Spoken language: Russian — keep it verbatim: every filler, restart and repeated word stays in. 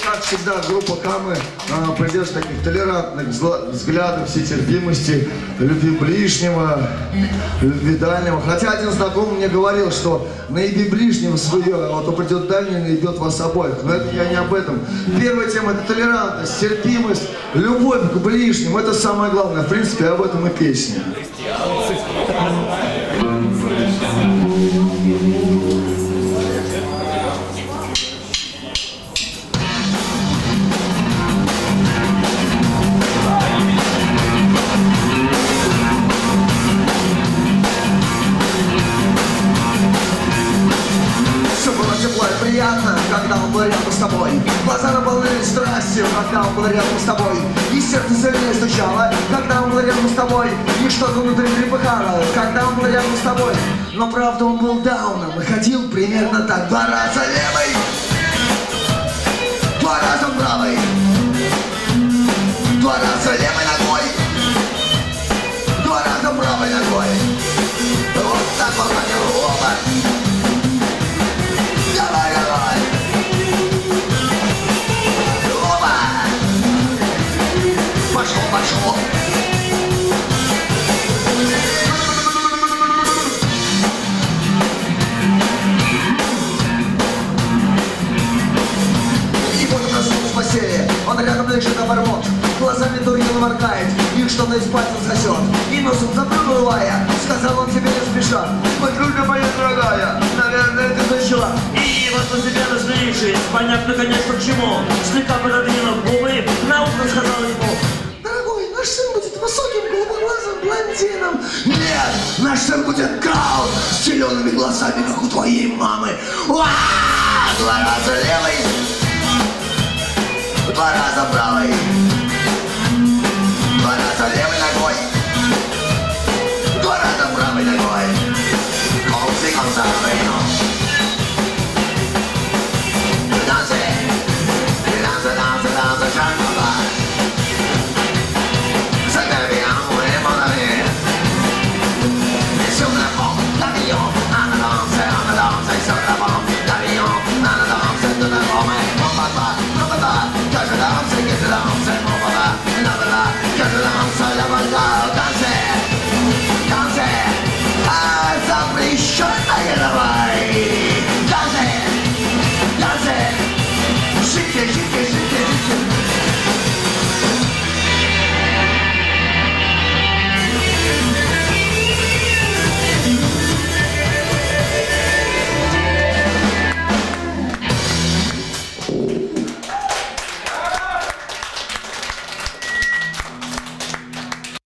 как всегда, группа Камы а, придерживается таких толерантных взглядов, всетерпимости, любви ближнего, любви дальнего. Хотя один знакомый мне говорил, что наеби ближнего свое, а вот он придет дальний и наебет вас обоих. Но это я не об этом. Первая тема — это толерантность, терпимость, любовь к ближнему. Это самое главное. В принципе, об этом и песня. Приятно, когда он был рядом с тобой. Глаза наполнились страстью, когда он был рядом с тобой. И сердце сильнее стучало, когда он был рядом с тобой. И что-то внутри трепыхало, когда он был рядом с тобой. Но правда он был дауном и ходил примерно так. Два раза левый, два раза правый, два раза левой ногой, два раза правой ногой. Вот так он ходил оба. Давай, давай! Оба! Пошел, пошел! И вот он проснулся в постели, он рядом лежит обормот, глазами дурно моргает, и что-то из пальца сосет, и носом заплывая, сказал он тебе не спеша: «Подруга моя дорогая, наверное, ты начала». И вот постепенно смирившись, поняв наконец-то к чему, слегка пододвинув губы, на утро сказал ему: «Дорогой, наш сын будет высоким, голубоглазым блондином». «Нет, наш сын будет кал с зелеными глазами, как у твоей мамы». Уа! Два раза левый, два раза правый, два раза левой ногой.